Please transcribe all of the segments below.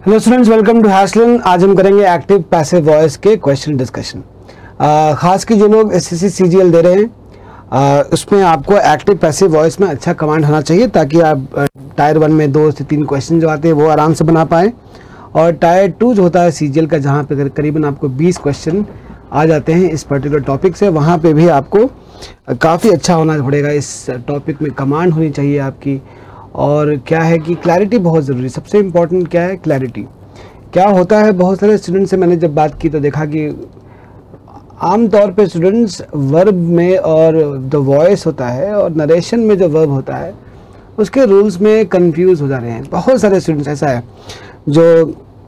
Hello students, welcome to HashLearn। आज हम करेंगे एक्टिव पैसिव वॉइस के क्वेश्चन डिस्कशन। खास की जो लोग SSC CGL दे रहे हैं उसमें आपको एक्टिव पैसिव वॉइस में अच्छा कमांड होना चाहिए ताकि आप टायर 1 में 2 से 3 क्वेश्चन जो आते हैं वो आराम से बना पाएँ। और टायर 2 जो होता है CGL का, जहाँ पे करीबन आपको 20 क्वेश्चन आ जाते हैं इस पर्टिकुलर टॉपिक से, वहाँ पे भी आपको काफ़ी अच्छा होना पड़ेगा। इस टॉपिक में कमांड होनी चाहिए आपकी। और क्या है कि क्लैरिटी बहुत ज़रूरी, सबसे इम्पोर्टेंट क्या है, क्लैरिटी। क्या होता है, बहुत सारे स्टूडेंट से मैंने जब बात की तो देखा कि आम तौर पे स्टूडेंट्स वर्ब में और जो वॉइस होता है और नरेशन में जो वर्ब होता है उसके रूल्स में कंफ्यूज हो जा रहे हैं। बहुत सारे स्टूडेंट्स ऐसा है जो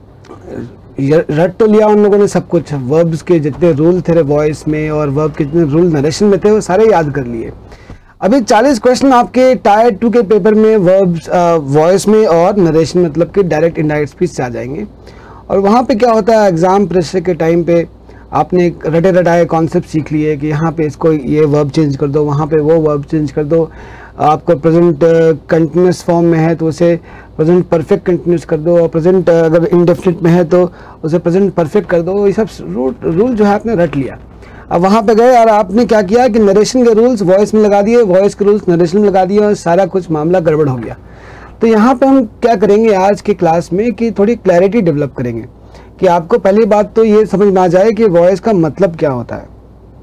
रट तो लिया उन लोगों ने सब कुछ, वर्ब्स के जितने रूल थे वॉइस में और वर्ब के जितने रूल नरेशन में थे वो सारे याद कर लिए। अभी 40 क्वेश्चन आपके टायर 2 के पेपर में वर्ब्स वॉइस में और नरेशन मतलब कि डायरेक्ट इनडायरेक्ट स्पीच से आ जाएंगे। और वहाँ पे क्या होता है, एग्जाम प्रेशर के टाइम पे आपने रटे रटाए कॉन्सेप्ट सीख लिए कि यहाँ पे इसको ये वर्ब चेंज कर दो, वहाँ पे वो वर्ब चेंज कर दो। आपको प्रेजेंट कंटिन्यूस फॉर्म में है तो उसे प्रेजेंट परफेक्ट कंटिन्यूस कर दो, और प्रेजेंट अगर इंडेफिनिट में है तो उसे प्रेजेंट परफेक्ट कर दो। ये सब रूल जो है आपने रट लिया। अब वहाँ पे गए और आपने क्या किया कि नरेशन के रूल्स वॉइस में लगा दिए, वॉइस के रूल्स नरेशन में लगा दिए और सारा कुछ मामला गड़बड़ हो गया। तो यहाँ पे हम क्या करेंगे आज की क्लास में कि थोड़ी क्लैरिटी डेवलप करेंगे कि आपको पहली बात तो ये समझ में आ जाए कि वॉइस का मतलब क्या होता है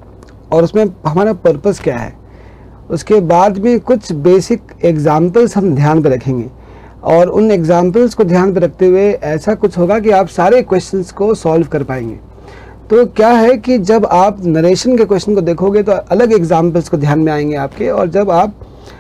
और उसमें हमारा पर्पस क्या है। उसके बाद में कुछ बेसिक एग्जाम्पल्स हम ध्यान पे रखेंगे और उन एग्जाम्पल्स को ध्यान पे रखते हुए ऐसा कुछ होगा कि आप सारे क्वेश्चंस को सॉल्व कर पाएंगे। तो क्या है कि जब आप नरेशन के क्वेश्चन को देखोगे तो अलग एग्जाम्पल्स को ध्यान में आएंगे आपके, और जब आप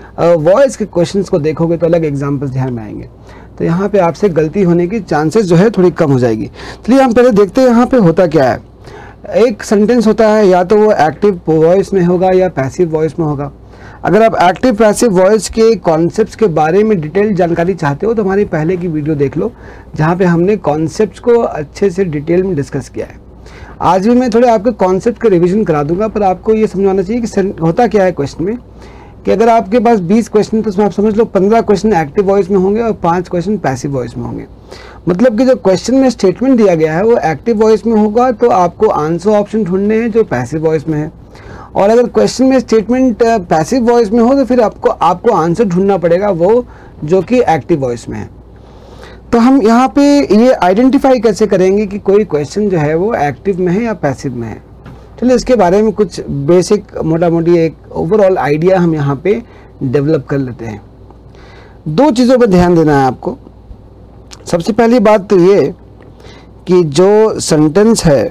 वॉइस के क्वेश्चंस को देखोगे तो अलग एग्जाम्पल्स ध्यान में आएंगे। तो यहाँ पे आपसे गलती होने की चांसेस जो है थोड़ी कम हो जाएगी। चलिए हम पहले देखते हैं यहाँ पे होता क्या है। एक सेंटेंस होता है, या तो वो एक्टिव वॉइस में होगा या पैसिव वॉइस में होगा। अगर आप एक्टिव पैसिव वॉइस के कॉन्सेप्ट्स के बारे में डिटेल जानकारी चाहते हो तो हमारी पहले की वीडियो देख लो, जहाँ पे हमने कॉन्सेप्ट्स को अच्छे से डिटेल में डिस्कस किया है। आज भी मैं थोड़े आपके कॉन्सेप्ट का रिवीजन करा दूंगा, पर आपको ये समझाना चाहिए कि होता क्या है क्वेश्चन में, कि अगर आपके पास 20 क्वेश्चन तो उसमें आप समझ लो 15 क्वेश्चन एक्टिव वॉइस में होंगे और 5 क्वेश्चन पैसिव वॉइस में होंगे। मतलब कि जो क्वेश्चन में स्टेटमेंट दिया गया है वो एक्टिव वॉइस में होगा तो आपको आंसर ऑप्शन ढूंढने हैं जो पैसिव वॉइस में है, और अगर क्वेश्चन में स्टेटमेंट पैसिव वॉइस में हो तो फिर आपको आंसर ढूंढना पड़ेगा वो जो कि एक्टिव वॉइस में है। तो हम यहाँ पे ये आइडेंटिफाई कैसे करेंगे कि कोई क्वेश्चन जो है वो एक्टिव में है या पैसिव में है। चलिए इसके बारे में कुछ बेसिक मोटा मोटी एक ओवरऑल आइडिया हम यहाँ पे डेवलप कर लेते हैं। 2 चीज़ों पर ध्यान देना है आपको। सबसे पहली बात तो ये कि जो सेंटेंस है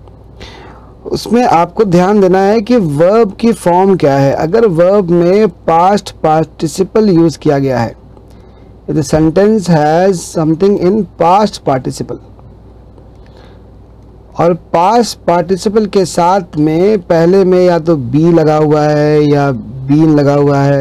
उसमें आपको ध्यान देना है कि वर्ब की फॉर्म क्या है। अगर वर्ब में पास्ट पार्टिसिपल यूज़ किया गया है, the sentence has something in past participle, और past participle के साथ में पहले में या तो be लगा हुआ है या been लगा हुआ है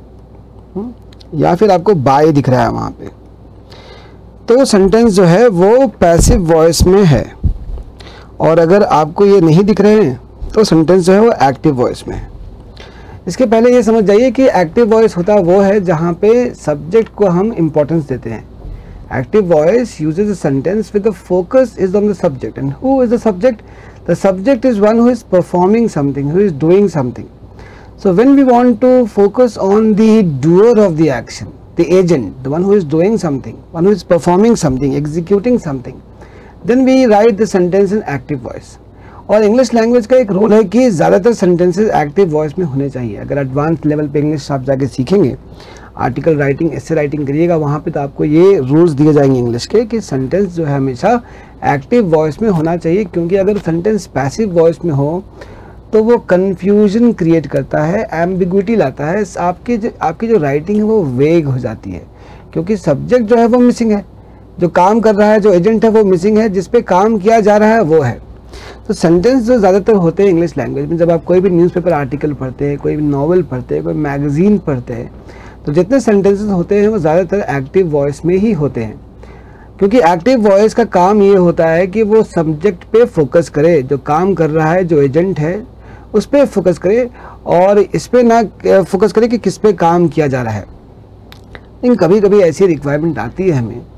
या फिर आपको by दिख रहा है वहाँ पे, तो सेंटेंस जो है वो पैसिव वॉइस में है। और अगर आपको ये नहीं दिख रहे हैं तो सेंटेंस जो है वो एक्टिव वॉइस में है। इसके पहले ये समझ जाइए कि एक्टिव वॉइस होता वो है जहाँ पे सब्जेक्ट को हम इम्पोर्टेंस देते हैं। Active voice uses a sentence with the focus is on the subject, and who is the subject? The subject is one who is performing something, who is doing something. So when we want to focus on the doer of the action, the agent, the one who is doing something, one who is performing something, executing something, then we write the sentence in active voice. और English language का एक rule है कि ज़्यादातर sentences active voice में होने चाहिए। अगर एडवांस लेवल पे इंग्लिश आप जाके सीखेंगे, आर्टिकल राइटिंग, एसे राइटिंग करिएगा, वहाँ पे तो आपको ये रूल्स दिए जाएंगे इंग्लिश के कि सेंटेंस जो है हमेशा एक्टिव वॉइस में होना चाहिए। क्योंकि अगर सेंटेंस पैसिव वॉइस में हो तो वो कन्फ्यूजन क्रिएट करता है, एम्बिग्विटी लाता है, आपकी जो राइटिंग है वो वेग हो जाती है, क्योंकि सब्जेक्ट जो है वो मिसिंग है, जो काम कर रहा है, जो एजेंट है वो मिसिंग है, जिस पे काम किया जा रहा है वो है। तो सेंटेंस जो ज़्यादातर होते हैं इंग्लिश लैंग्वेज में, जब आप कोई भी न्यूज़पेपर आर्टिकल पढ़ते हैं, कोई भी नॉवल पढ़ते हैं, कोई मैगज़ीन पढ़ते हैं, तो जितने सेंटेंसेस होते हैं वो ज़्यादातर एक्टिव वॉइस में ही होते हैं। क्योंकि एक्टिव वॉइस का काम ये होता है कि वो सब्जेक्ट पे फोकस करे, जो काम कर रहा है, जो एजेंट है उस पर फोकस करे और इस पर ना फोकस करे कि किस पे काम किया जा रहा है। लेकिन कभी कभी ऐसी रिक्वायरमेंट आती है हमें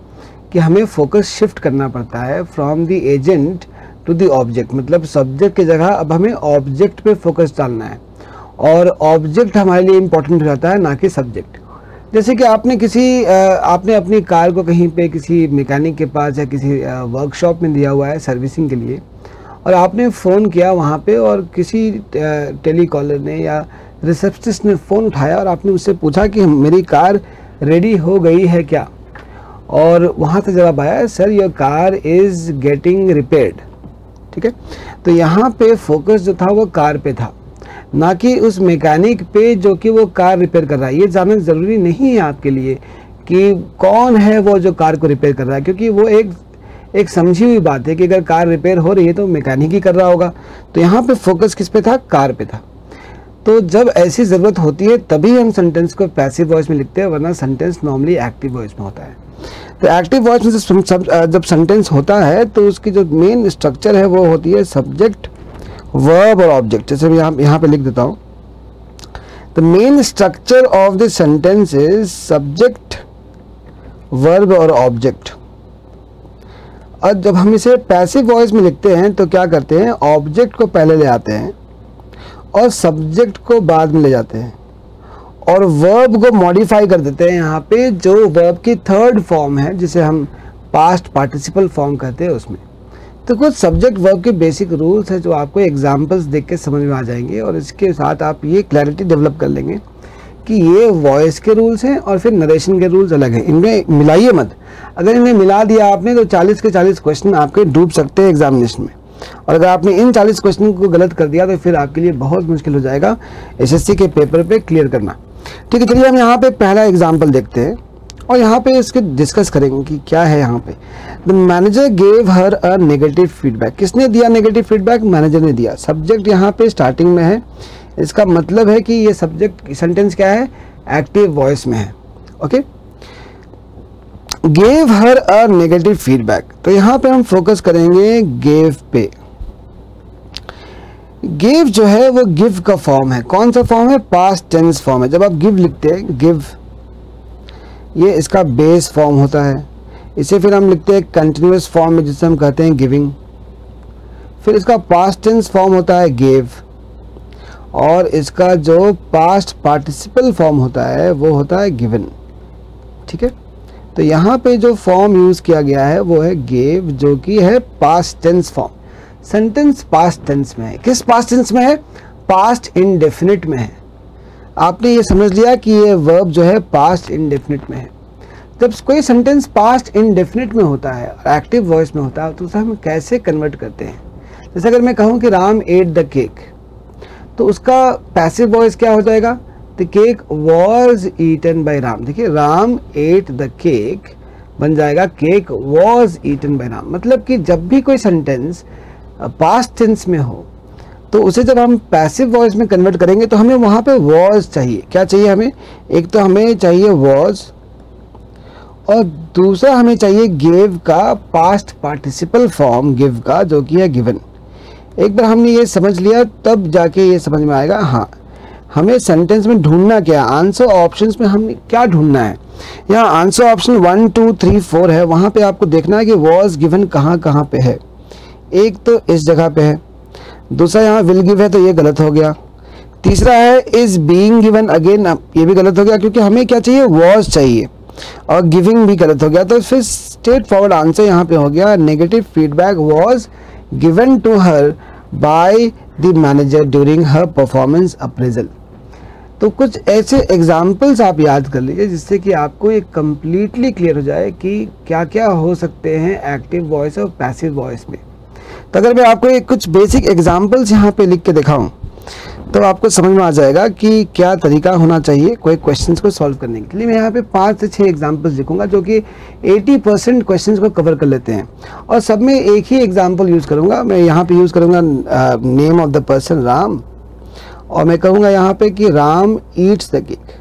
कि हमें फोकस शिफ्ट करना पड़ता है from the agent to the object, मतलब सब्जेक्ट की जगह अब हमें ऑब्जेक्ट पे फोकस डालना है और ऑब्जेक्ट हमारे लिए इम्पोर्टेंट हो जाता है, ना कि सब्जेक्ट। जैसे कि आपने अपनी कार को कहीं पे किसी मैकेनिक के पास या किसी वर्कशॉप में दिया हुआ है सर्विसिंग के लिए, और आपने फ़ोन किया वहाँ पे और किसी टेलीकॉलर ने या रिसेप्शनिस्ट ने फ़ोन उठाया और आपने उससे पूछा कि मेरी कार रेडी हो गई है क्या, और वहाँ से जवाब आया sir your car is getting repaired. ठीक है, तो यहाँ पे फोकस जो था वो कार पे था, ना कि उस मैकेनिक पे जो कि वो कार रिपेयर कर रहा है। ये जानना ज़रूरी नहीं है आपके लिए कि कौन है वो जो कार को रिपेयर कर रहा है, क्योंकि वो एक समझी हुई बात है कि अगर कार रिपेयर हो रही है तो मैकेनिक ही कर रहा होगा। तो यहाँ पे फोकस किस पे था? कार पे था। तो जब ऐसी ज़रूरत होती है तभी हम सेंटेंस को पैसिव वॉइस में लिखते हैं, वरना सेंटेंस नॉर्मली एक्टिव वॉइस में होता है। तो एक्टिव वॉइस में जब सेंटेंस होता है तो उसकी जो मेन स्ट्रक्चर है वो होती है सब्जेक्ट, वर्ब और ऑब्जेक्ट। जैसे मैं यहाँ पे लिख देता हूँ, the main structure of the sentence is subject, verb और ऑब्जेक्ट। और जब हम इसे पैसिव वॉइस में लिखते हैं तो क्या करते हैं, ऑब्जेक्ट को पहले ले आते हैं और सब्जेक्ट को बाद में ले जाते हैं और वर्ब को मॉडिफाई कर देते हैं। यहाँ पे जो वर्ब की थर्ड फॉर्म है जिसे हम पास्ट पार्टिसिपल फॉर्म कहते हैं उसमें। तो कुछ सब्जेक्ट वर्ब के बेसिक रूल्स हैं जो आपको एग्जांपल्स देख के समझ में आ जाएंगे, और इसके साथ आप ये क्लैरिटी डेवलप कर लेंगे कि ये वॉइस के रूल्स हैं और फिर नरेशन के रूल्स अलग हैं। इनमें मिलाइए मत। अगर इन्हें मिला दिया आपने तो 40 के 40 क्वेश्चन आपके डूब सकते हैं एग्जामिनेशन में, और अगर आपने इन 40 क्वेश्चन को गलत कर दिया तो फिर आपके लिए बहुत मुश्किल हो जाएगा एसएससी के पेपर पे क्लियर करना। ठीक है, चलिए हम यहाँ पे पहला एग्जाम्पल देखते हैं और यहाँ पे इसके डिस्कस करेंगे कि क्या है। यहाँ पे the manager gave her a negative feedback. किसने दिया नेगेटिव फीडबैक? मैनेजर ने दिया। सब्जेक्ट यहाँ पे स्टार्टिंग में है, इसका मतलब है कि ये सब्जेक्ट सेंटेंस क्या है, एक्टिव वॉइस में है। Okay, gave her a negative feedback, तो यहाँ पे हम फोकस करेंगे गेव पे। गिव जो है वो गिव का फॉर्म है। कौन सा फॉर्म है? पास्ट टेंस फॉर्म है। जब आप गिव लिखते हैं, गिव ये इसका बेस फॉर्म होता है। इसे फिर हम लिखते हैं कंटिन्यूअस फॉर्म में जिसे हम कहते हैं गिविंग। फिर इसका पास्ट टेंस फॉर्म होता है गेव, और इसका जो पास्ट पार्टिसिपल फॉर्म होता है वो होता है गिवन। ठीक है, तो यहाँ पे जो फॉर्म यूज़ किया गया है वो है गेव, जो कि है past tense form. Sentence past tense में है। किस पास्ट टेंस में है? पास्ट इंडेफिनिट में है। आपने ये समझ लिया कि ये वर्ब जो है पास्ट इंडेफिनिट में है। जब कोई सेंटेंस पास्ट इंडेफिनिट में होता है और एक्टिव वॉइस में होता है तो उसे हम कैसे कन्वर्ट करते हैं? जैसे अगर मैं कहूँ कि राम एट द केक, तो उसका पैसिव वॉइस क्या हो जाएगा? The cake was eaten by Ram. देखिए, राम एट द केक बन जाएगा cake was eaten by Ram. मतलब कि जब भी कोई सेंटेंस पास्ट टेंस में हो तो उसे जब हम पैसिव वॉइस में कन्वर्ट करेंगे तो हमें वहाँ पे वॉज चाहिए। क्या चाहिए हमें? एक तो हमें चाहिए वॉज, और दूसरा हमें चाहिए गिव का पास्ट पार्टिसिपल फॉर्म गिव का, जो कि है गिवन। एक बार हमने ये समझ लिया तब जाके ये समझ में आएगा हाँ हमें सेंटेंस में ढूंढना क्या है। आंसर ऑप्शंस में हमने क्या ढूंढना है। यहाँ आंसर ऑप्शन 1 2 3 4 है, वहाँ पे आपको देखना है कि वॉज गिवन कहाँ कहाँ पे है। एक तो इस जगह पे है, दूसरा यहाँ विल गिव है तो ये गलत हो गया, तीसरा है इज बीइंग गिवन, अगेन ये भी गलत हो गया क्योंकि हमें क्या चाहिए? वॉज चाहिए, और गिविंग भी गलत हो गया। तो फिर स्ट्रेट फॉरवर्ड आंसर यहाँ पे हो गया negative feedback was given to her by the manager during her performance appraisal. तो कुछ ऐसे एग्जाम्पल्स आप याद कर लीजिए जिससे कि आपको ये कम्प्लीटली क्लियर हो जाए कि क्या क्या हो सकते हैं एक्टिव वॉइस और पैसिव वॉइस में। तो अगर मैं आपको एक कुछ बेसिक एग्जाम्पल्स यहाँ पे लिख के दिखाऊं तो आपको समझ में आ जाएगा कि क्या तरीका होना चाहिए कोई क्वेश्चंस को सॉल्व करने के लिए। मैं यहाँ पे 5 से 6 एग्जाम्पल्स लिखूंगा जो कि 80% क्वेश्चंस को कवर कर लेते हैं, और सब में एक ही एग्जाम्पल यूज़ करूँगा। मैं यहाँ पे यूज़ करूँगा name of the person Ram, और मैं कहूँगा यहाँ पे कि राम ईट्स द केक।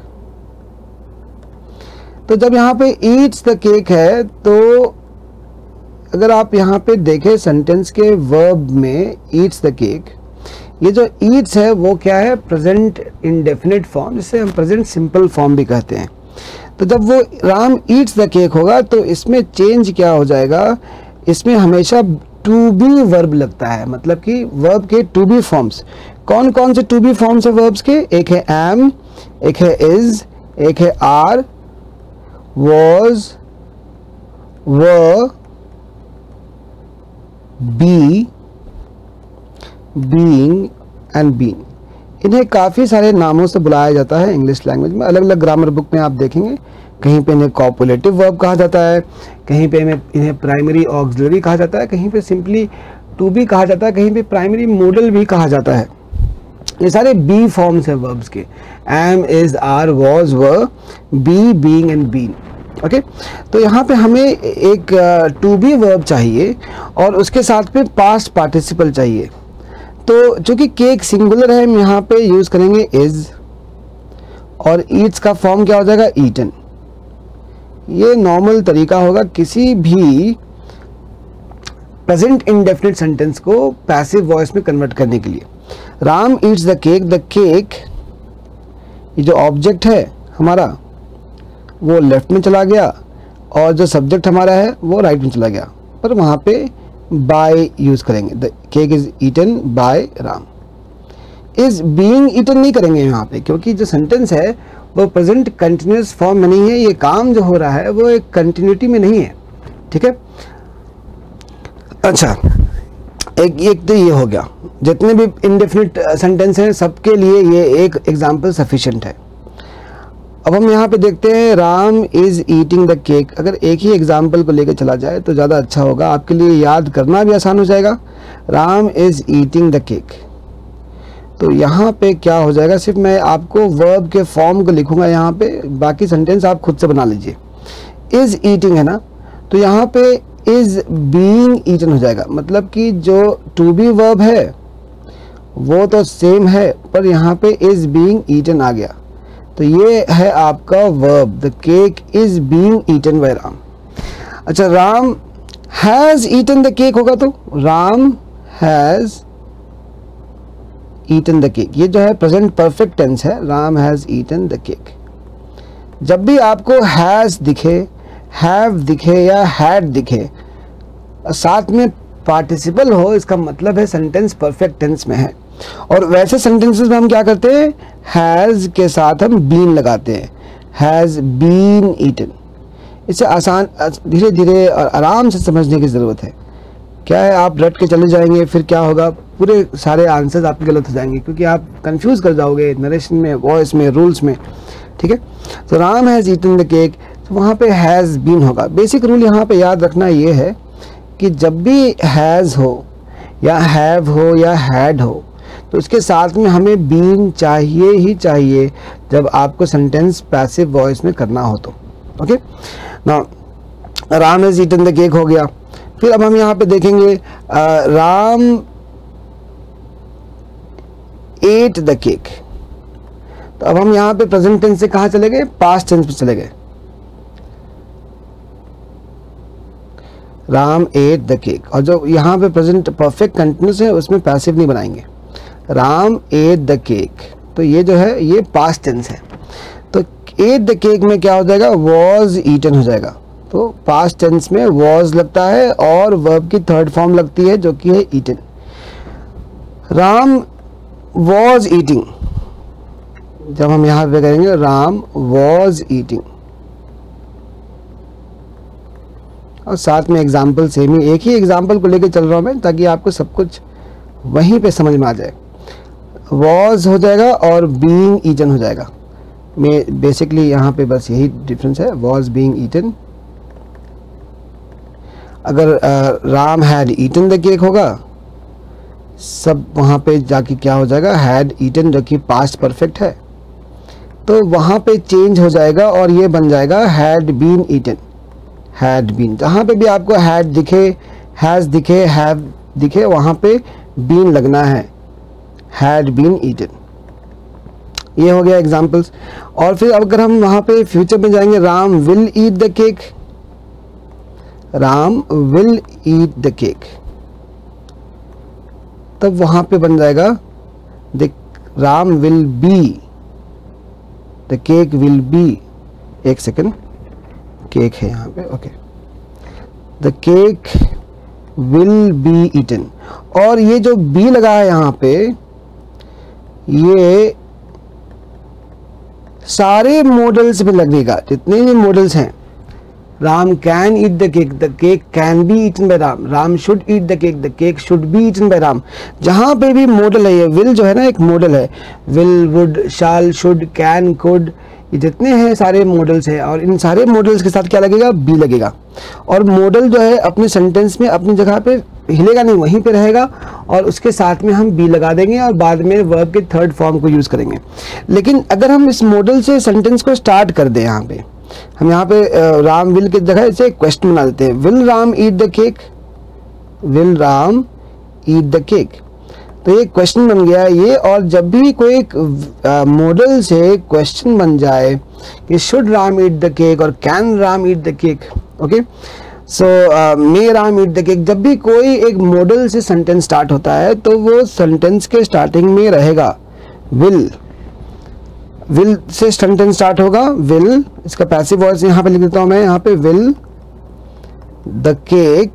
तो जब यहाँ पे ईट्स द केक है तो अगर आप यहाँ पे देखें सेंटेंस के वर्ब में ईट्स द केक, ये जो ईट्स है वो क्या है? प्रेजेंट इंडेफिनिट फॉर्म, जिसे हम प्रेजेंट सिंपल फॉर्म भी कहते हैं। तो जब वो राम ईट्स द केक होगा तो इसमें चेंज क्या हो जाएगा, इसमें हमेशा टू बी वर्ब लगता है, मतलब कि वर्ब के टू बी फॉर्म्स। कौन कौन से टू बी फॉर्म्स है वर्ब्स के? एक है एम, एक है इज, एक है are, was, were, be, being and been. इन्हें काफ़ी सारे नामों से बुलाया जाता है इंग्लिश लैंग्वेज में। अलग अलग ग्रामर बुक में आप देखेंगे, कहीं पे इन्हें कॉपुलेटिव वर्ब कहा जाता है, कहीं पे इन्हें प्राइमरी ऑक्सिलरी कहा जाता है, कहीं पे सिंपली टू बी कहा जाता है, कहीं पे प्राइमरी मॉडल भी कहा जाता है। ये सारे बी फॉर्म्स हैं वर्ब्स के, am, is, are, was, were, be, being and been. Okay, तो यहाँ पे हमें एक टू बी वर्ब चाहिए और उसके साथ में पास्ट पार्टिसिपल चाहिए। तो चूंकि केक सिंगुलर है, हम यहाँ पे यूज करेंगे इज, और ईट्स का फॉर्म क्या हो जाएगा? ईटन। ये नॉर्मल तरीका होगा किसी भी प्रेजेंट इंडेफिनिट सेंटेंस को पैसिव वॉइस में कन्वर्ट करने के लिए। राम ईट्स द केक, ये जो ऑब्जेक्ट है हमारा वो लेफ्ट में चला गया और जो सब्जेक्ट हमारा है वो राइट में चला गया, पर वहाँ पे बाय यूज करेंगे। The cake is eaten by Ram. Is being eaten नहीं करेंगे यहाँ पे, क्योंकि जो सेंटेंस है वो प्रेजेंट कंटिन्यूस फॉर्म में नहीं है। ये काम जो हो रहा है वो एक कंटिन्यूटी में नहीं है, ठीक है। अच्छा, एक तो ये हो गया। जितने भी इंडेफिनिट सेंटेंस हैं सबके लिए ये एक एग्जाम्पल सफिशिएंट है। अब हम यहाँ पे देखते हैं Ram is eating the cake. अगर एक ही एग्जाम्पल को लेकर चला जाए तो ज़्यादा अच्छा होगा, आपके लिए याद करना भी आसान हो जाएगा। Ram is eating the cake, तो यहाँ पे क्या हो जाएगा, सिर्फ मैं आपको वर्ब के फॉर्म को लिखूंगा यहाँ पे, बाकी सेंटेंस आप खुद से बना लीजिए। इज ईटिंग है ना, तो यहाँ पे इज बीइंग ईटन हो जाएगा, मतलब कि जो टू बी वर्ब है वो तो सेम है, पर यहाँ पे इज बीइंग ईटन आ गया, तो ये है आपका verb. The cake is being eaten by Ram. अच्छा, Ram has eaten the cake होगा, तो Ram has eaten the cake, ये जो है प्रेजेंट परफेक्ट टेंस है, Ram has eaten the cake. जब भी आपको हैज दिखे, हैव दिखे या हैड दिखे, साथ में पार्टिसिपल हो, इसका मतलब है सेंटेंस परफेक्ट टेंस में है। और वैसे सेंटेंसेस में हम क्या करते हैं, हैज के साथ हम बीन लगाते हैं, हैज बीन ईटन। इसे आसान, धीरे धीरे और आराम से समझने की ज़रूरत है। क्या है, आप रट के चले जाएंगे, फिर क्या होगा, पूरे सारे आंसर्स आपके गलत हो जाएंगे, क्योंकि आप कंफ्यूज कर जाओगे नरेशन में, वॉइस में, रूल्स में, ठीक है। तो Ram has eaten the cake, तो वहाँ पे हैज़ बीन होगा। बेसिक रूल यहाँ पे याद रखना ये है कि जब भी हैज़ हो या हैव हो या हैड हो, तो इसके साथ में हमें बीन चाहिए ही चाहिए जब आपको सेंटेंस पैसिव वॉइस में करना हो तो। Okay, now Ram has eaten the cake हो गया। फिर अब हम यहाँ पे देखेंगे राम एट द केक, तो अब हम यहाँ पे प्रेजेंट टेंस से कहाँ चले गए, पास्ट टेंस पे चले गए। राम एट द केक, और जो यहाँ पे प्रेजेंट परफेक्ट कंटिन्यूस है उसमें पैसिव नहीं बनाएंगे। राम एट द केक, तो ये जो है ये पास्ट टेंस है, तो एट द केक में क्या हो जाएगा, वॉज ईटन हो जाएगा। तो पास्ट टेंस में वॉज लगता है और वर्ब की थर्ड फॉर्म लगती है जो कि है ईटन। राम वॉज ईटिंग, जब हम यहाँ पे करेंगे राम वॉज ईटिंग, और साथ में एग्जाम्पल सेम ही, एक ही एग्जाम्पल को लेके चल रहा हूँ मैं ताकि आपको सब कुछ वहीं पे समझ में आ जाए। वॉज हो जाएगा और बीइंग ईटन हो जाएगा। मैं बेसिकली यहाँ पे बस यही डिफरेंस है, वॉज बीइंग ईटन। अगर Ram had eaten the cake होगा, सब वहाँ पे जाके क्या हो जाएगा, हैड ईटन, जो कि पास्ट परफेक्ट है, तो वहाँ पे चेंज हो जाएगा और ये बन जाएगा had been eaten. Had been, जहाँ पे भी आपको हैड दिखे, हैज दिखे, हैव दिखे, वहाँ पे बीन लगना है, हैड बीन ईटन। ये हो गया एग्जाम्पल्स। और फिर अगर हम वहाँ पे फ्यूचर में जाएंगे, Ram will eat the cake, Ram will eat the cake, तब वहाँ पे बन जाएगा the Ram will be, the cake will be एक सेकेंड, केक है यहाँ पे, okay, the cake will be eaten, और ये जो बी लगा है यहाँ पे, ये सारे मॉडल्स में लगेगा, जितने भी मॉडल्स हैं। Ram can eat the cake can be eaten by Ram, Ram should eat the cake should be eaten by Ram. जहाँ पे भी मॉडल है, ये विल जो है ना एक मॉडल है, will, would, shall, should, can, could, ये जितने हैं सारे मॉडल्स हैं, और इन सारे मॉडल्स के साथ क्या लगेगा, बी लगेगा। और मॉडल जो है अपने सेंटेंस में अपनी जगह पे हिलेगा नहीं, वहीं पे रहेगा, और उसके साथ में हम बी लगा देंगे और बाद में वर्ब के थर्ड फॉर्म को यूज़ करेंगे। लेकिन अगर हम इस मॉडल से सेंटेंस को स्टार्ट कर दें, यहाँ पे हम यहाँ पे राम विल की जगह इसे क्वेश्चन बना देते हैं, will Ram eat the cake, will Ram eat the cake, तो ये क्वेश्चन बन गया ये। और जब भी कोई एक मॉडल से क्वेश्चन बन जाए कि should Ram eat the cake और can Ram eat the cake, okay, so may Ram eat the cake, जब भी कोई एक मॉडल से सेंटेंस स्टार्ट होता है तो वो सेंटेंस के स्टार्टिंग में रहेगा विल, विल से सेंटेंस स्टार्ट होगा, विल, इसका पैसिव वॉइस यहाँ पे लिख देता हूँ मैं, यहाँ पे will the cake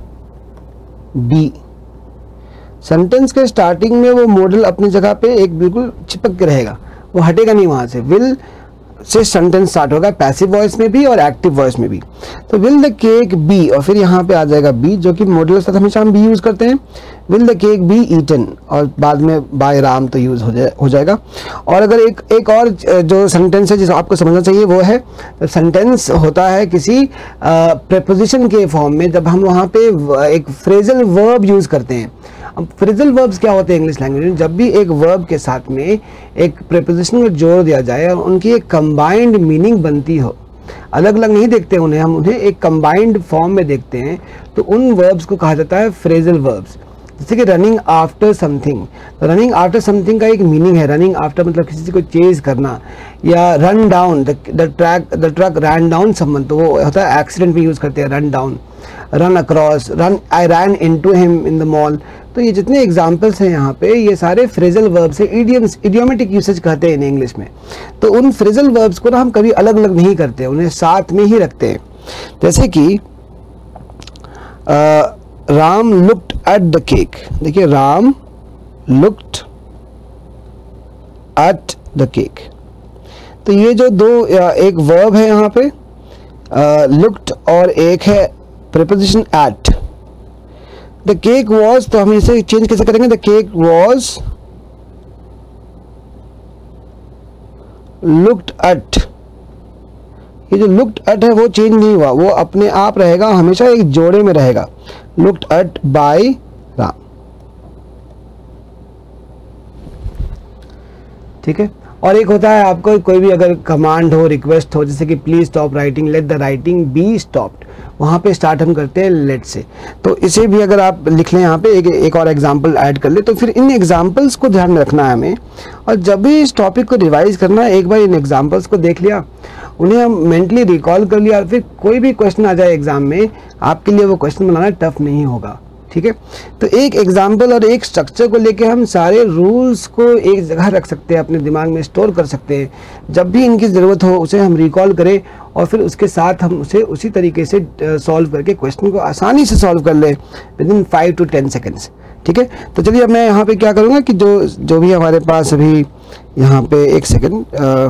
be. Sentence के स्टार्टिंग में वो मॉडल अपनी जगह पे एक बिल्कुल चिपक के रहेगा, वो हटेगा नहीं वहाँ से। विल से सेंटेंस स्टार्ट होगा पैसिव वॉइस में भी और एक्टिव वॉइस में भी। तो विल द केक बी, और फिर यहाँ पे आ जाएगा बी, जो कि मॉडल के साथ हमेशा हम बी यूज़ करते हैं। Will the cake be eaten, और बाद में बाय राम तो यूज़ हो जाएगा। और अगर एक और जो सेंटेंस है जिसे आपको समझना चाहिए वो है, सेंटेंस होता है किसी प्रेपोजिशन के फॉर्म में, जब हम वहाँ पे एक फ्रेजल वर्ब यूज़ करते हैं। अब फ्रेजल वर्ब्स क्या होते हैं इंग्लिश लैंग्वेज में, जब भी एक वर्ब के साथ में एक प्रेपोजिशन को जोड़ दिया जाए और उनकी एक कंबाइंड मीनिंग बनती हो, अलग अलग नहीं देखते उन्हें, हम उन्हें एक कंबाइंड फॉर्म में देखते हैं, तो उन वर्ब्स को कहा जाता है फ्रेजल वर्ब्स। जैसे कि रनिंग आफ्टर समथिंग, तो रनिंग आफ्टर समथिंग का एक मीनिंग है, रनिंग आफ्टर मतलब किसी को चेज करना, या run down, the truck ran down someone, तो वो होता है एक्सीडेंट में यूज़ करते हैं run down. Run across, run I ran into him in the mall, तो ये जितने एग्जाम्पल्स हैं यहाँ पे ये सारे फ्रेजल वर्ब्स है, इडियम्स, इडियोमेटिक यूसेज कहते हैं इंग्लिश में। तो उन फ्रेजल वर्ब्स को ना हम कभी अलग अलग नहीं करते, उन्हें साथ में ही रखते हैं। जैसे कि Ram looked at the cake, देखिए Ram looked at the cake, तो ये जो दो एक वर्ब है यहाँ पे लुक्ड और एक है preposition at. The cake was, तो हम इसे चेंज कैसे करेंगे, the cake was looked at, ये जो लुक्ड एट है वो चेंज नहीं हुआ, वो अपने आप रहेगा, हमेशा एक जोड़े में रहेगा, लुक्ड एट बाय राम, ठीक है। और एक होता है आपको कोई भी अगर कमांड हो, रिक्वेस्ट हो, जैसे कि please stop writing, let the writing be stopped, वहाँ पे स्टार्ट हम करते हैं लेट से, तो इसे भी अगर आप लिख लें यहाँ पे एक और एग्जांपल ऐड कर ले, तो फिर इन एग्जांपल्स को ध्यान में रखना है हमें। और जब भी इस टॉपिक को रिवाइज करना है, एक बार इन एग्जांपल्स को देख लिया, उन्हें हम मेंटली रिकॉल कर लिया, फिर कोई भी क्वेश्चन आ जाए एग्जाम में, आपके लिए वो क्वेश्चन बनाना टफ नहीं होगा, ठीक है। तो एक एग्जाम्पल और एक स्ट्रक्चर को लेके हम सारे रूल्स को एक जगह रख सकते हैं, अपने दिमाग में स्टोर कर सकते हैं, जब भी इनकी ज़रूरत हो उसे हम रिकॉल करें और फिर उसके साथ हम उसे उसी तरीके से सॉल्व करके क्वेश्चन को आसानी से सॉल्व कर लें विदिन 5 to 10 सेकेंड्स, ठीक है। तो चलिए अब मैं यहाँ पे क्या करूँगा कि जो भी हमारे पास अभी यहाँ पे एक second,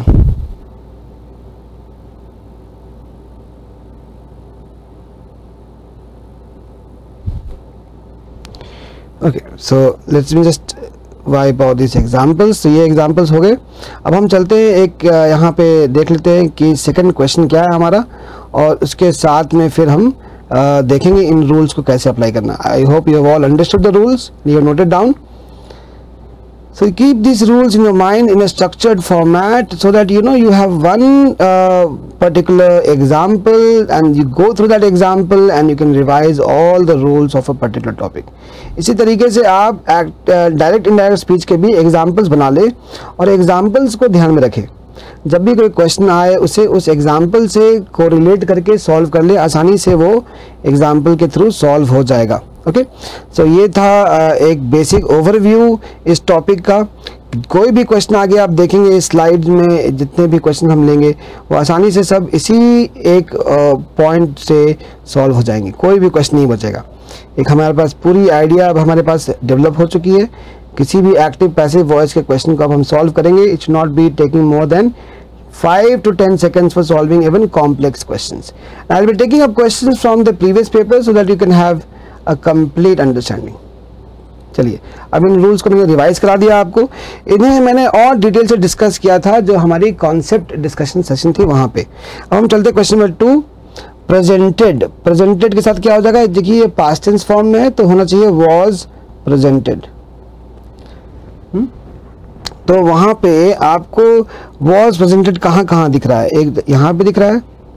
okay, so let's me just wipe out this examples. तो ये एग्जाम्पल्स हो गए। अब हम चलते हैं एक यहाँ पे देख लेते हैं कि सेकंड क्वेश्चन क्या है हमारा, और उसके साथ में फिर हम देखेंगे इन रूल्स को कैसे अप्लाई करना। I hope you have all understood the rules, you have noted down. So keep these rules in your mind in a structured format so that you have one particular example and you go through that example and you can revise all the rules of a particular topic. इसी तरीके से आप direct indirect speech के भी examples बना ले और examples को ध्यान में रखें। जब भी कोई क्वेश्चन आए उसे उस एग्जाम्पल से कोरिलेट करके सॉल्व कर ले, आसानी से वो एग्जाम्पल के थ्रू सॉल्व हो जाएगा। ओके, सो ये था एक बेसिक ओवरव्यू इस टॉपिक का कोई भी क्वेश्चन आगे आप देखेंगे इस स्लाइड में, जितने भी क्वेश्चन हम लेंगे वो आसानी से सब इसी एक पॉइंट से सॉल्व हो जाएंगे, कोई भी क्वेश्चन नहीं बचेगा। एक हमारे पास पूरी आइडिया अब हमारे पास डेवलप हो चुकी है। किसी भी एक्टिव पैसिव वॉइस के क्वेश्चन को अब हम सॉल्व करेंगे। It should not be taking more than 5 to 10 seconds for solving even complex questions. I will be taking up questions from the previous paper so that you can have a complete understanding. चलिए, अब इन rules को मैंने revise करा दिया आपको। इन्हें मैंने और डिटेल से डिस्कस किया था जो हमारी कॉन्सेप्ट डिस्कशन सेशन थी वहाँ पे। अब हम चलते क्वेश्चन नंबर 2, प्रेजेंटेड। प्रेजेंटेड के साथ क्या हो जाएगा, देखिए ये पास्ट टेंस फॉर्म में है तो होना चाहिए वाज प्रेजेंटेड। तो वहाँ पे आपको वाज प्रेजेंटेड कहाँ कहाँ दिख रहा है, एक यहाँ पे दिख रहा है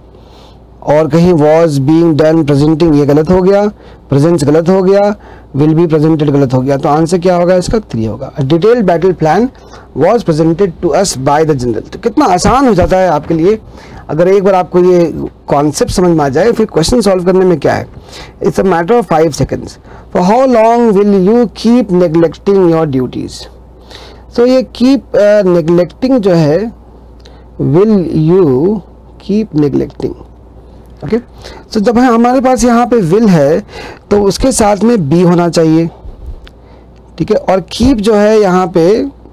और कहीं वाज बीइंग डन प्रेजेंटिंग, ये गलत हो गया, प्रेजेंट्स गलत हो गया, विल बी प्रेजेंटेड गलत हो गया। तो आंसर क्या होगा इसका, 3 होगा। Detail battle plan was presented to us by the general. तो कितना आसान हो जाता है आपके लिए अगर एक बार आपको ये कॉन्सेप्ट समझ में आ जाए। फिर क्वेश्चन सॉल्व करने में क्या है, it's a matter of 5 seconds. For how long will you keep neglecting your duties. तो ये कीप नेग्लेक्टिंग जो है, will you keep neglecting, okay. So जब हमारे पास यहाँ पे विल है तो उसके साथ में बी होना चाहिए, ठीक है। और कीप जो है यहाँ पे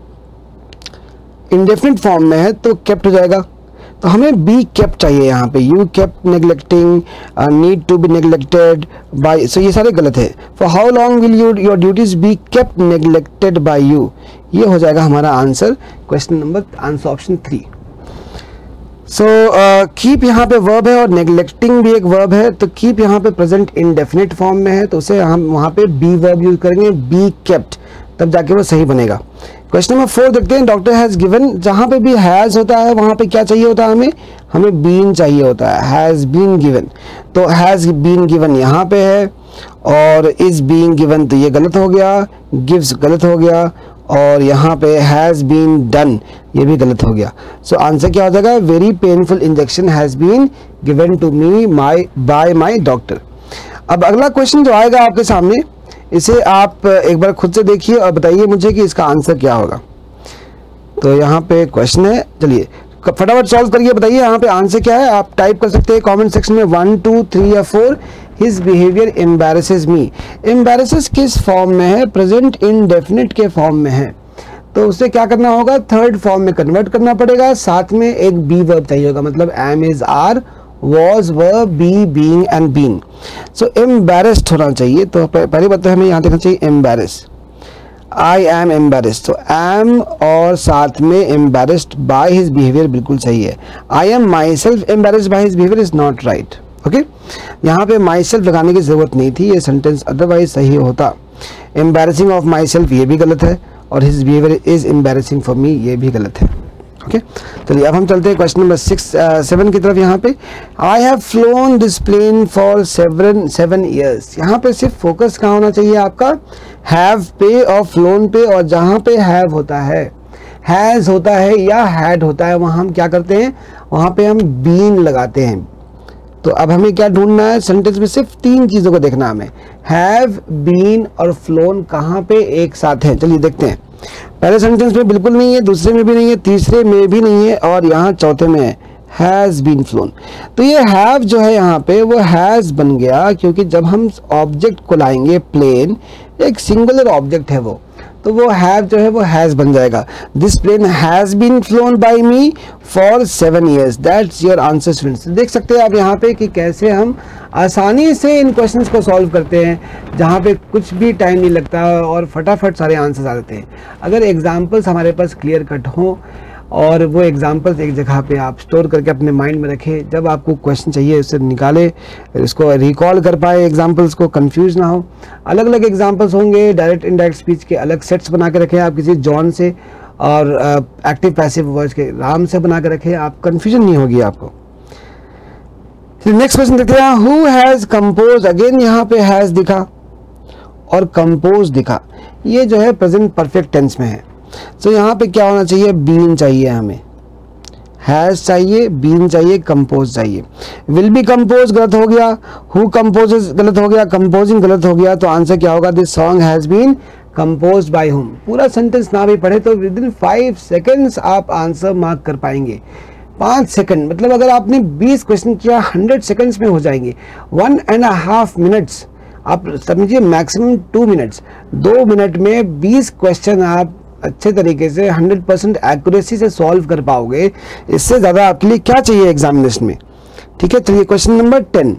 इंडेफिनिट फॉर्म में है तो केप्ट हो जाएगा। तो हमें बी केप्ट चाहिए यहाँ पे। You kept neglecting, need to be neglected by, so ये सारे गलत है। For how long will your duties be kept neglected by you, ये हो जाएगा हमारा answer, question number answer option 3। So keep यहाँ पे वर्ब है और नेग्लेक्टिंग भी एक वर्ब है। तो कीप यहाँ पे प्रेजेंट इंडेफिनिट फॉर्म में है तो उसे हम वहाँ पे बी वर्ब यूज करेंगे, बी केप्ट, तब जाके वो सही बनेगा। क्वेश्चन नंबर 4 देखते हैं। डॉक्टर हैज गिवन, जहाँ पे भी हैज होता है वहाँ पे क्या चाहिए होता है, हमें बीन चाहिए होता है, हैज बीन गिवन। तो हैज बीन गिवन यहाँ पे है और इज बीइंग गिवन तो ये गलत हो गया, गिव्स गलत हो गया और यहाँ पे हैज बीन डन ये भी गलत हो गया। सो आंसर क्या हो जाएगा, very painful injection has been given to me by my doctor. अब अगला क्वेश्चन जो आएगा आपके सामने, इसे आप एक बार खुद से देखिए और बताइए मुझे कि इसका आंसर क्या होगा। तो यहाँ पे क्वेश्चन है, चलिए फटाफट सॉल्व करिए, बताइए यहाँ पे आंसर क्या है। आप टाइप कर सकते हैं कमेंट सेक्शन में 1, 2, 3 या 4। हिज बिहेवियर एम्बैरेसेस मी। एम्बैरेसेस किस फॉर्म में है, प्रेजेंट इंडेफिनिट के फॉर्म में है। तो उसे क्या करना होगा, थर्ड फॉर्म में कन्वर्ट करना पड़ेगा, साथ में एक बी वर्ब चाहिए होगा, मतलब am is are, was were be being and been। so embarrassed होना चाहिए। तो पहली बात तो हमें यहाँ देखना चाहिए embarrassed, I am embarrassed। तो am और साथ में embarrassed by his behavior बिल्कुल सही है। I am myself embarrassed by his behavior is not right, okay? यहाँ पे myself लगाने की जरूरत नहीं थी, ये सेंटेंस अदरवाइज सही होता। embarrassing of myself ये भी गलत है और his behavior is embarrassing for me ये भी गलत है, ओके। चलिए अब हम चलते हैं क्वेश्चन नंबर 7 की तरफ। यहाँ पे I have flown this plane for 7 years। यहाँ पे सिर्फ फोकस कहाँ होना चाहिए आपका, हैव पे और फ्लोन पे, और जहाँ पे हैव होता है, हैज होता है या हैड होता है, वहाँ हम क्या करते हैं, वहाँ पे हम बीन लगाते हैं। तो अब हमें क्या ढूंढना है, सेंटेंस में सिर्फ 3 चीज़ों को देखना हमें, हैव, बीन और फ्लोन कहाँ पे एक साथ है। चलिए देखते हैं। पहले सेंटेंस में बिल्कुल नहीं है, दूसरे में भी नहीं है, तीसरे में भी नहीं है और यहाँ चौथे में है, हैज बीन फ्लोन। तो ये हैव जो है यहाँ पे वो हैज बन गया, क्योंकि जब हम ऑब्जेक्ट को लाएंगे प्लेन, एक सिंगुलर ऑब्जेक्ट है वो, तो वो हैव जो है वो हैज बन जाएगा। This plane has been flown by me for 7 years। That's your answer students. देख सकते हैं आप यहाँ पे कि कैसे हम आसानी से इन क्वेश्चंस को सॉल्व करते हैं, जहाँ पे कुछ भी टाइम नहीं लगता और फटाफट सारे आंसर्स आ जाते हैं। अगर एग्जाम्पल्स हमारे पास क्लियर कट हों और वो एग्जाम्पल्स एक जगह पे आप स्टोर करके अपने माइंड में रखें, जब आपको क्वेश्चन चाहिए उसे निकाले, इसको रिकॉल कर पाए, एग्जाम्पल्स को कंफ्यूज ना हो। अलग अलग एग्जाम्पल्स होंगे, डायरेक्ट इनडायरेक्ट स्पीच के अलग सेट्स बना के रखें आप, किसी जॉन से और एक्टिव पैसिव वर्ड्स के राम से बना के रखें, आप कंफ्यूजन नहीं होगी आपको। नेक्स्ट क्वेश्चन देखते हैं, हु हैज कंपोज। अगेन यहाँ पे हैज दिखा और कंपोज दिखा, ये जो है प्रेजेंट परफेक्ट टेंस में है। तो यहाँ पे क्या होना चाहिए, बीन चाहिए, हमें हैज चाहिए, बीन चाहिए, कंपोज चाहिए। विल बी कंपोज गलत हो गया, हु कंपोजेस गलत हो गया, कंपोजिंग गलत हो गया। तो आंसर क्या होगा, this song has been composed by him. पूरा सेंटेंस ना भी पढ़े तो विद इन 5 सेकेंड्स आप आंसर मार्क कर पाएंगे। 5 सेकंड मतलब अगर आपने 20 क्वेश्चन किया 100 सेकंड्स में हो जाएंगे। 1.5 मिनट्स आप समझिए, मैक्सिमम 2 मिनट्स, 2 मिनट में 20 क्वेश्चन आप अच्छे तरीके से 100% एक्यूरेसी से सॉल्व कर पाओगे। इससे ज़्यादा आपके लिए क्या चाहिए एग्जामिनेशन में। ठीक है, चलिए question number 10,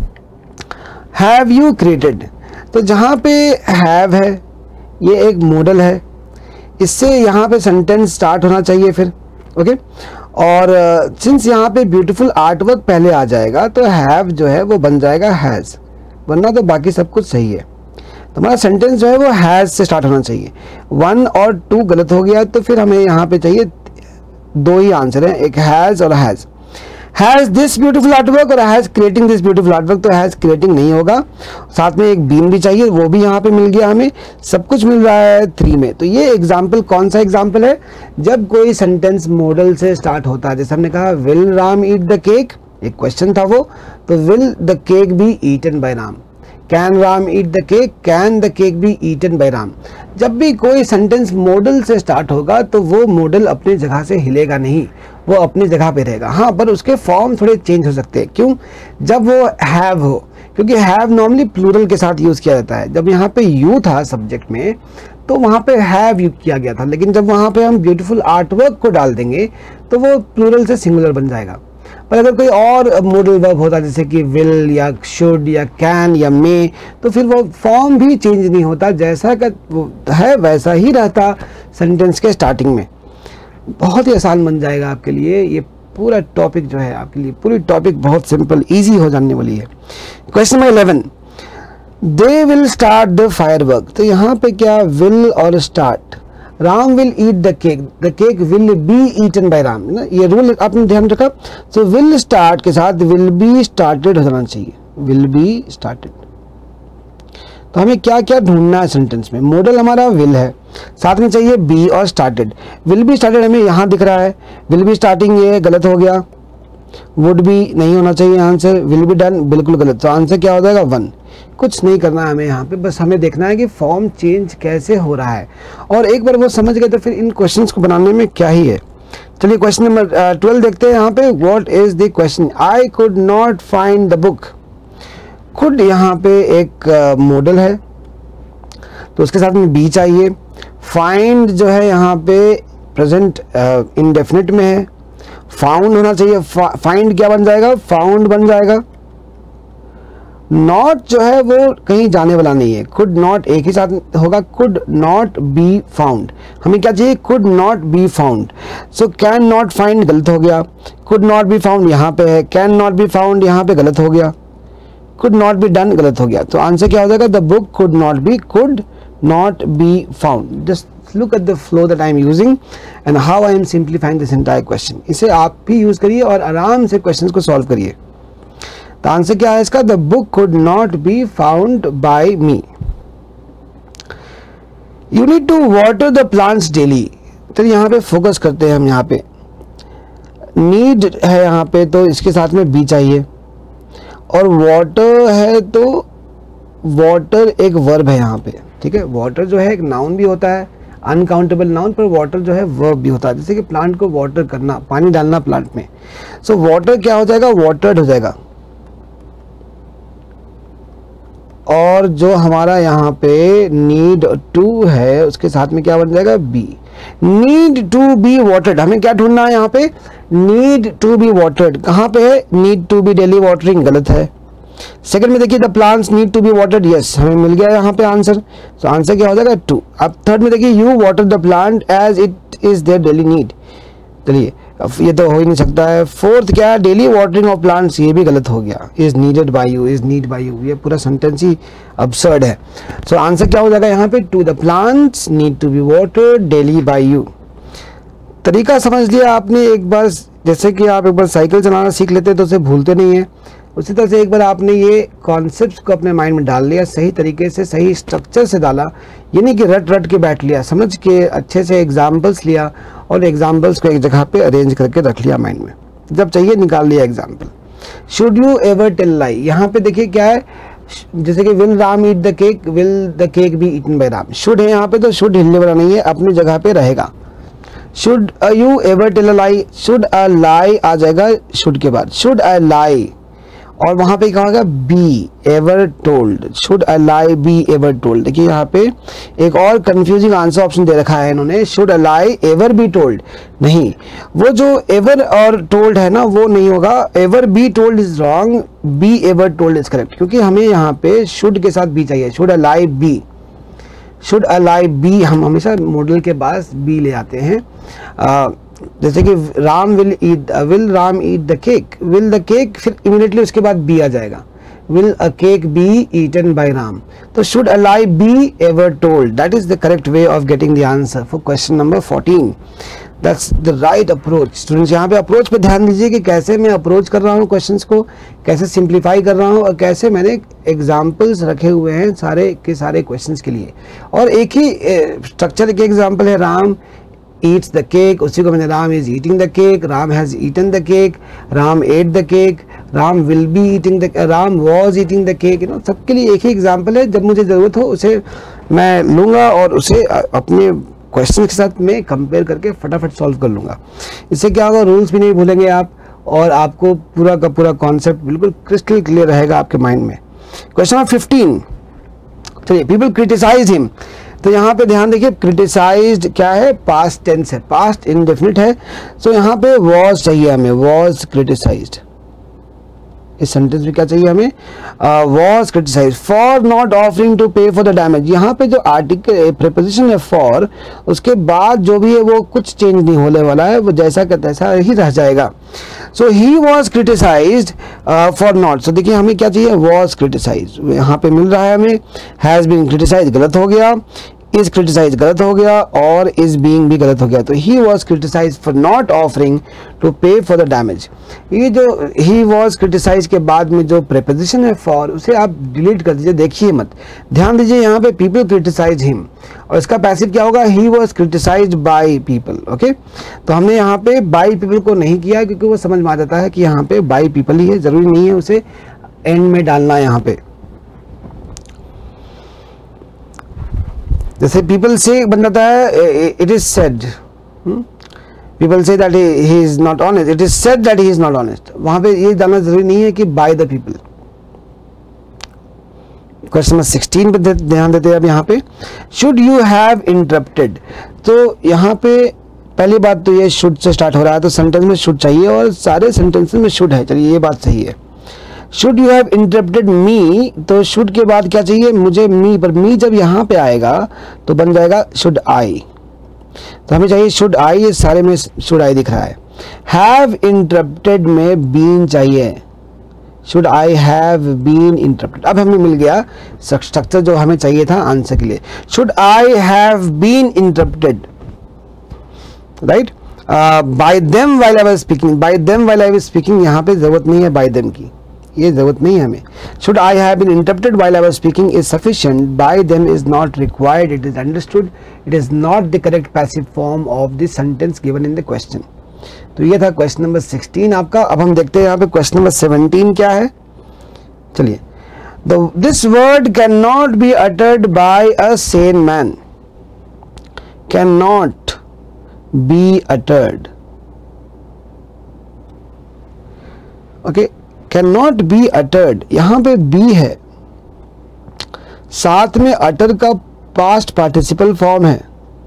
have you created. तो जहाँ पे हैव है ये एक मॉडल है, इससे यहाँ पे सेंटेंस स्टार्ट होना चाहिए फिर। ओके, और सिंस यहाँ पे ब्यूटीफुल आर्टवर्क पहले आ जाएगा तो हैव जो है वो बन जाएगा हैज़, वरना तो बाकी सब कुछ सही है। तो हमारा सेंटेंस जो है वो हैज़ से स्टार्ट होना चाहिए। 1 और 2 गलत हो गया तो फिर हमें यहाँ पे चाहिए 2 ही आंसर हैं, एक हैज़ और has. Has this beautiful artwork और has creating this beautiful artwork, तो हैज़ क्रिएटिंग नहीं होगा, साथ में एक बीन भी चाहिए, वो भी यहाँ पे मिल गया हमें, सब कुछ मिल रहा है 3 में। तो ये एग्जाम्पल कौन सा एग्जाम्पल है, जब कोई सेंटेंस मॉडल से स्टार्ट होता है। जैसे हमने कहा will Ram eat the cake, एक क्वेश्चन था वो, तो will the cake be eaten by Ram. Can Ram eat the cake, can the cake be eaten by Ram. जब भी कोई सेंटेंस मॉडल से स्टार्ट होगा तो वो मॉडल अपनी जगह से हिलेगा नहीं, वो अपनी जगह पे रहेगा। हाँ, पर उसके फॉर्म थोड़े चेंज हो सकते हैं। क्यों? जब वो हैव हो, क्योंकि हैव नॉर्मली प्लूरल के साथ यूज़ किया जाता है। जब यहाँ पे यू था सब्जेक्ट में तो वहाँ पे हैव यूज किया गया था, लेकिन जब वहाँ पे हम ब्यूटीफुल आर्टवर्क को डाल देंगे तो वो प्लूरल से सिंगुलर बन जाएगा। पर अगर कोई और मॉडल वर्ब होता जैसे कि विल या शुड या कैन या मे, तो फिर वो फॉर्म भी चेंज नहीं होता, जैसा का है वैसा ही रहता सेंटेंस के स्टार्टिंग में। बहुत ही आसान बन जाएगा आपके लिए ये पूरा टॉपिक जो है, आपके लिए पूरी टॉपिक बहुत सिंपल इजी हो जाने वाली है। Question number 11, they will start the firework. तो यहाँ पे क्या विल और start, Ram will eat the cake will be eaten by Ram, ना ये रूल आपने ध्यान रखा। सो विल स्टार्ट के साथ विल बी स्टार्टेड हो जाना चाहिए, विल बी स्टार्टेड। तो हमें क्या क्या ढूंढना है सेंटेंस में, मॉडल हमारा विल है, साथ में चाहिए बी और स्टार्टेड। विल बी स्टार्टेड हमें यहाँ दिख रहा है, विल बी स्टार्टिंग ये गलत हो गया, वुड बी नहीं होना चाहिए आंसर, विल बी डन बिल्कुल गलत। तो आंसर क्या हो जाएगा 1। कुछ नहीं करना है हमें यहाँ पे, बस हमें देखना है कि फॉर्म चेंज कैसे हो रहा है, और एक बार वो समझ गए तो फिर इन क्वेश्चंस को बनाने में क्या ही है। चलिए क्वेश्चन नंबर 12 देखते हैं। यहाँ पे what is the question, I could not find the book. Could यहाँ पे एक मॉडल है तो उसके साथ में बी चाहिए। फाइंड जो है यहाँ पे प्रेजेंट इंडेफिनिट में है, फाउंड होना चाहिए, फाइंड क्या बन जाएगा, फाउंड बन जाएगा। नॉट जो है वो कहीं जाने वाला नहीं है, कुड नॉट एक ही साथ होगा, कुड नॉट बी फाउंड। हमें क्या चाहिए, could not be found. So can not find गलत हो गया, कुड नॉट बी फाउंड यहाँ पे है, कैन नॉट बी फाउंड यहाँ पे गलत हो गया, कुड नॉट बी डन गलत हो गया। तो आंसर क्या हो जाएगा, the book could not be found. Just look at the flow that I am using and how I am simplifying this entire question. इसे आप भी यूज करिए और आराम से क्वेश्चन को सॉल्व करिए। तो आंसर क्या है इसका, the book could not be found by me. You need to water the plants daily. तो यहाँ पे फोकस करते हैं हम, यहाँ पे नीड है यहाँ पे तो इसके साथ में बी चाहिए, और वाटर है तो वाटर एक वर्ब है यहाँ पे। ठीक है, वाटर जो है एक नाउन भी होता है, अनकाउंटेबल नाउन, पर वाटर जो है वर्ब भी होता है। जैसे कि प्लांट को वाटर करना, पानी डालना प्लांट में। सो वाटर क्या हो जाएगा, वाटर्ड हो जाएगा। और जो हमारा यहाँ पे नीड टू है उसके साथ में क्या बन जाएगा, be. Need to be watered, हमें क्या ढूंढना है यहाँ पे, नीड टू बी वाटर्ड। कहाँ पे है, need to be daily watering गलत है। सेकंड में देखिए the plants need to be watered, yes हमें मिल गया यहाँ पे आंसर। तो आंसर क्या हो जाएगा 2। अब थर्ड में देखिए you water the plant as it is there daily need. चलिए ये तो हो ही नहीं सकता है। फोर्थ क्या है, डेली वाटरिंग ऑफ प्लांट्स, ये भी गलत हो गया। Is needed by you, is need by you, ये पूरा सेंटेंस ही अब्सर्ड है। सो आंसर क्या हो जाएगा यहाँ पे 2, the plants need to be watered daily by you. तरीका समझ लिया आपने एक बार, जैसे कि आप एक बार साइकिल चलाना सीख लेते तो उसे भूलते नहीं है, उसी तरह से एक बार आपने ये कॉन्सेप्ट्स को अपने माइंड में डाल लिया, सही तरीके से सही स्ट्रक्चर से डाला, ये नहीं कि रट रट के बैठ लिया, समझ के अच्छे से एग्जाम्पल्स लिया और एग्जाम्पल्स को एक जगह पे अरेंज करके रख लिया माइंड में, जब चाहिए निकाल लिया example. Should you ever tell lie, यहाँ पे देखिए क्या है, जैसे कि will Ram eat the cake, will the cake be eaten by Ram. Should है यहाँ पे, तो शुड हिलने वाला नहीं है, अपनी जगह पे रहेगा। Should you ever tell a lie, should a lie आ जाएगा शुड के बाद, शुड अ लाई, और वहां पे क्या होगा, be ever told, should a lie be ever told. देखिए यहाँ पे एक और कंफ्यूजिंग आंसर ऑप्शन दे रखा है इन्होंने, should a lie ever be told, नहीं, वो जो एवर और टोल्ड है ना वो नहीं होगा, ever be told is wrong, be ever told is correct, क्योंकि हमें यहाँ पे शुड के साथ बी चाहिए, should a lie be, should a lie be, हम हमेशा मॉडल के पास बी ले आते हैं। जैसे कि Ram will Ram eat the cake, will the cake, फिर इमीडिएटली उसके बाद बी आ जाएगा, will a cake be eaten by Ram, तो should a lie be ever told, that is the correct way of getting the answer for question number 14। That's the right approach. Students यहाँ पे approach पे ध्यान दीजिए कि कैसे मैं अप्रोच कर रहा हूँ क्वेश्चंस को, कैसे सिंप्लीफाई कर रहा हूँ, और कैसे मैंने एग्जाम्पल्स रखे हुए हैं सारे के सारे क्वेश्चंस के लिए, और एक ही स्ट्रक्चर के एग्जाम्पल है, राम eats the cake, उसी को मैंने Ram is eating the cake, Ram has eaten the cake, Ram ate the cake, Ram will be eating the, Ram was eating the cake, you know, सबके लिए एक ही एग्जाम्पल है। जब मुझे ज़रूरत हो उसे मैं लूँगा और उसे अपने क्वेश्चन के साथ मैं कंपेयर करके फटाफट सॉल्व कर लूँगा। इससे क्या होगा, रूल्स भी नहीं भूलेंगे आप, और आपको पूरा का पूरा कॉन्सेप्ट बिल्कुल क्रिस्टल क्लियर रहेगा आपके माइंड में। क्वेश्चन नंबर 15, चलिए, पीपल क्रिटिसाइज हिम, तो यहाँ पे ध्यान देखिए, क्रिटिसाइज्ड क्या है, पास्ट टेंस है, पास्ट इंडेफिनिट है, सो यहाँ पे वॉज चाहिए हमें, वॉज क्रिटिसाइज्ड, इस सेंटेंस में क्या चाहिए हमें, was criticised for not offering to pay for the damage. यहाँ पे जो आर्टिकल प्रीपोजिशन है फॉर, उसके बाद जो भी है वो कुछ चेंज नहीं होने वाला है, वो जैसा का तैसा ही रह जाएगा। So he was criticised for not, so देखिए हमें क्या चाहिए, वॉज क्रिटिसाइज्ड, यहाँ पे मिल रहा है हमें, हैज़ बीन क्रिटिसाइज्ड गलत हो गया, इज क्रिटिसाइज गलत हो गया, और इज बीइंग भी गलत हो गया, तो he was criticise for not offering to pay for the damage. ये जो ही वॉज क्रिटिसाइज के बाद में जो प्रीपोजिशन है फॉर, उसे आप डिलीट कर दीजिए, देखिए मत, ध्यान दीजिए यहाँ पे पीपल क्रिटिसाइज हिम, और इसका पैसिव क्या होगा, he was criticised by people. Okay, तो हमने यहाँ पे बाय पीपल को नहीं किया, क्योंकि वो समझ में आ जाता है कि यहाँ पे बाय पीपल ही है, जरूरी नहीं है उसे एंड में डालना। यहाँ पे जैसे पीपल से बन जाता है, इट इज सेड, पीपल से that he is not honest, it is said that he is not honest, वहां पे ये डालना जरूरी नहीं है कि by the people. Question number 16 पे ध्यान देते हैं अब यहाँ पे, शुड यू हैव इंटरप्टेड, तो यहाँ पे पहली बात तो ये शुड से स्टार्ट हो रहा है, तो सेंटेंस में शुड चाहिए, और सारे सेंटेंसेस में शुड है, चलिए ये बात सही है। Should you have interrupted me, तो शुड के बाद क्या चाहिए मुझे, मी, पर मी जब यहाँ पे आएगा तो बन जाएगा शुड आई, तो हमें चाहिए शुड आई, ये सारे में शुड आई दिख रहा है। हैव इंटरप्टेड में बीन चाहिए, should I have been interrupted, अब हमें मिल गया स्ट्रक्चर जो हमें चाहिए था आंसर के लिए, should I have been interrupted, right, by them while I was speaking, by them while I was speaking, यहाँ पे जरूरत नहीं है बाय देम की, ये जरूरत नहीं है हमें। Should I have been interrupted while I was speaking is sufficient, by them is not required, it is understood, it is not the correct passive form of the sentence given in the question. तो ये था question number 16 आपका। अब हम देखते हैं यहाँ पे क्वेश्चन नंबर 17 क्या है। चलिए, this word can not be uttered by a sane man, can not be uttered, okay, can not be uttered, यहां पे बी है, साथ में अटर का पास्ट पार्टिसिपल फॉर्म है,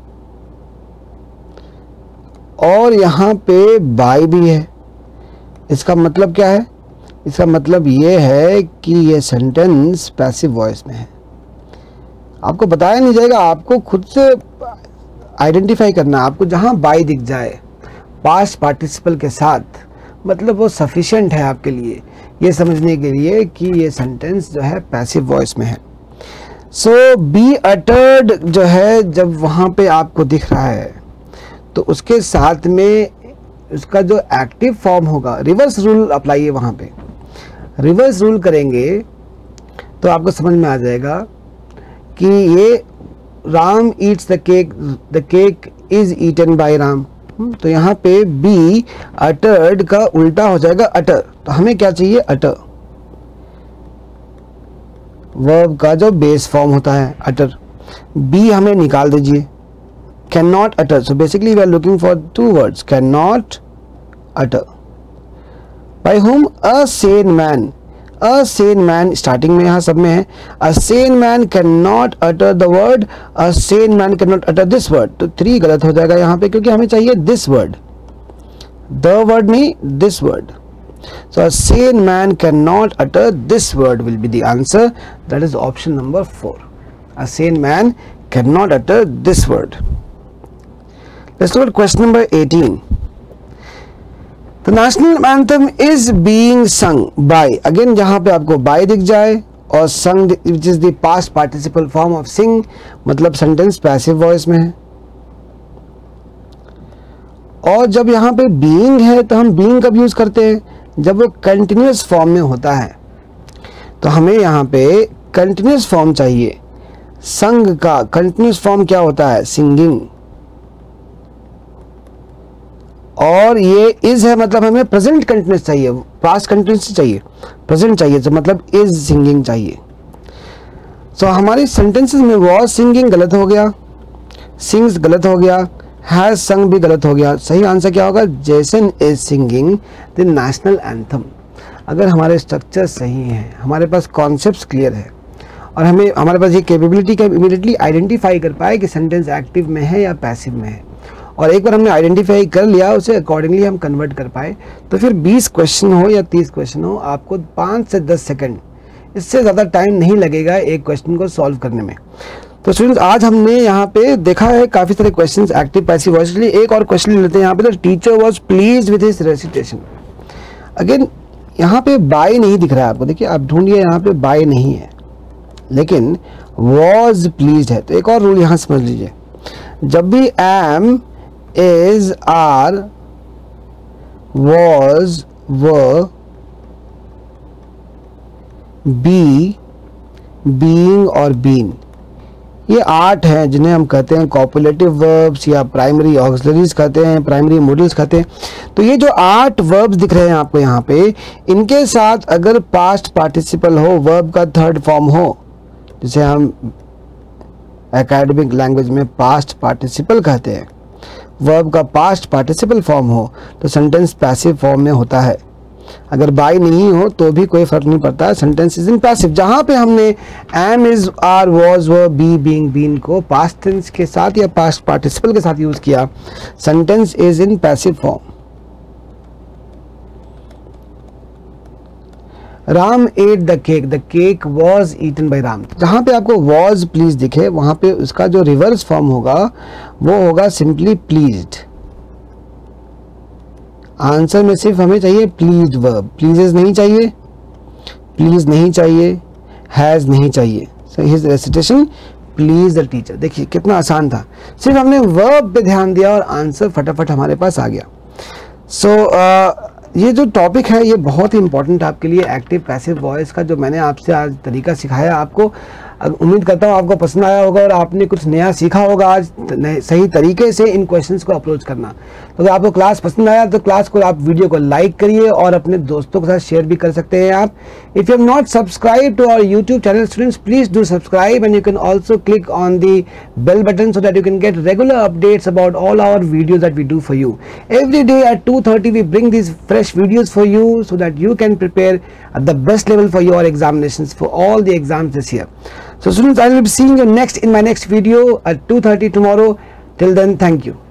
और यहां पे बाय भी है। इसका मतलब क्या है, इसका मतलब ये है कि ये सेंटेंस पैसिव वॉइस में है। आपको बताया नहीं जाएगा, आपको खुद से आइडेंटिफाई करना, आपको जहां बाय दिख जाए पास्ट पार्टिसिपल के साथ, मतलब वो सफिशिएंट है आपके लिए ये समझने के लिए कि ये सेंटेंस जो है पैसिव वॉइस में है। सो बी अटर्ड जो है जब वहाँ पे आपको दिख रहा है तो उसके साथ में उसका जो एक्टिव फॉर्म होगा, रिवर्स रूल अप्लाई है वहाँ पे, रिवर्स रूल करेंगे तो आपको समझ में आ जाएगा कि ये Ram eats the cake is eaten by Ram. तो यहाँ पे बी अटर्ड का उल्टा हो जाएगा अटर, तो हमें क्या चाहिए अटर, वर्ब का जो बेस फॉर्म होता है अटर। बी हमें निकाल दीजिए, can not utter. So basically we are looking for two words, can not utter. By whom? A sane man. A sane man starting में यहाँ सब में है। A sane man can not utter the word, a sane man can not utter this word. तो 3 गलत हो जाएगा यहाँ पे, क्योंकि हमें चाहिए दिस वर्ड, द वर्ड नहीं, this word. So a sane man cannot utter this word will be the answer. That is option number 4. A sane man cannot utter this word. Let's look at question number 18. The national anthem is being sung by. Again जहाँ पे आपको by दिख जाए और sung which is the past participle form of sing, मतलब sentence passive voice में है। और जब यहाँ पे being है तो हम being कब यूज करते हैं? जब वो कंटिन्यूस फॉर्म में होता है। तो हमें यहाँ पे कंटिन्यूस फॉर्म चाहिए। संग का कंटिन्यूस फॉर्म क्या होता है? सिंगिंग। और ये इज है, मतलब हमें प्रेजेंट कंटिन्यूस चाहिए, पास्ट कंटिन्यूस चाहिए, प्रेजेंट चाहिए, तो मतलब इज सिंगिंग चाहिए। सो हमारी सेंटेंसेस में वॉज सिंगिंग गलत हो गया, सिंग्स गलत हो गया, हैज संग भी गलत हो गया। सही आंसर क्या होगा? Jason is singing the national anthem. अगर हमारे स्ट्रक्चर सही हैं, हमारे पास कॉन्सेप्ट्स क्लियर है और हमें हमारे पास ये कैपेबिलिटी का इमीडिएटली आइडेंटिफाई कर पाए कि सेंटेंस एक्टिव में है या पैसिव में है, और एक बार हमने आइडेंटिफाई कर लिया, उसे अकॉर्डिंगली हम कन्वर्ट कर पाए, तो फिर 20 क्वेश्चन हो या 30 क्वेश्चन हो, आपको 5 से 10 सेकेंड, इससे ज़्यादा टाइम नहीं लगेगा एक क्वेश्चन को सॉल्व करने में। तो स्टूडेंट्स आज हमने यहाँ पे देखा है काफ़ी सारे क्वेश्चंस एक्टिव पैसिव वॉइस के लिए। एक और क्वेश्चन लेते हैं यहाँ पे। The teacher was pleased with his recitation. Again यहाँ पे बाय नहीं दिख रहा है आपको, देखिए आप ढूंढिए, यहाँ पे बाय नहीं है लेकिन वाज प्लीज्ड है। तो एक और रूल यहाँ समझ लीजिए, जब भी am, is, are, was, were, be, being और बीन, ये 8 हैं जिन्हें हम कहते हैं कॉपुलेटिव वर्ब्स या प्राइमरी ऑक्सिलरीज कहते हैं, प्राइमरी मॉडल्स कहते हैं। तो ये जो 8 वर्ब्स दिख रहे हैं आपको यहाँ पे, इनके साथ अगर पास्ट पार्टिसिपल हो, वर्ब का थर्ड फॉर्म हो, जिसे हम एकेडमिक लैंग्वेज में पास्ट पार्टिसिपल कहते हैं, वर्ब का पास्ट पार्टिसिपल फॉर्म हो, तो सेंटेंस पैसिव फॉर्म में होता है। अगर बाय नहीं हो तो भी कोई फर्क नहीं पड़ता, सेंटेंस इज इन पैसिव। जहां पे हमने am, is, are, was, were, be, being, been को पास्ट टेंस के साथ या पास्ट पार्टिसिपल के साथ यूज किया, sentence is in passive form. Ram ate the cake was eaten by Ram. जहां पे आपको वॉज प्लीज दिखे, वहां पे उसका जो रिवर्स फॉर्म होगा वो होगा सिंपली प्लीज्ड। आंसर में सिर्फ हमें चाहिए प्लीज्ड वर्ब, प्लीजेस नहीं चाहिए, प्लीज नहीं चाहिए, हैज नहीं चाहिए। So his recitation please the teacher. देखिए कितना आसान था, सिर्फ हमने वर्ब पे ध्यान दिया और आंसर फटाफट हमारे पास आ गया। सो ये जो टॉपिक है ये बहुत ही इंपॉर्टेंट आपके लिए, एक्टिव पैसिव वॉइस का जो मैंने आपसे आज तरीका सिखाया आपको, उम्मीद करता हूँ आपको पसंद आया होगा और आपने कुछ नया सीखा होगा आज सही तरीके से इन क्वेश्चंस को अप्रोच करना। तो अगर आपको क्लास पसंद आया तो क्लास को आप वीडियो को लाइक करिए और अपने दोस्तों के साथ शेयर भी कर सकते हैं आप। If you have not subscribe to our YouTube channel students, please do subscribe and you can also click on the bell button so that you can get regular updates about all our videos that we do for you. Every day at 2:30 we bring these fresh videos for you so that you can prepare at the best level for your examinations, for all the exams this year. So students, I will be seeing you in my next video at 2:30 tomorrow. Till then, thank you.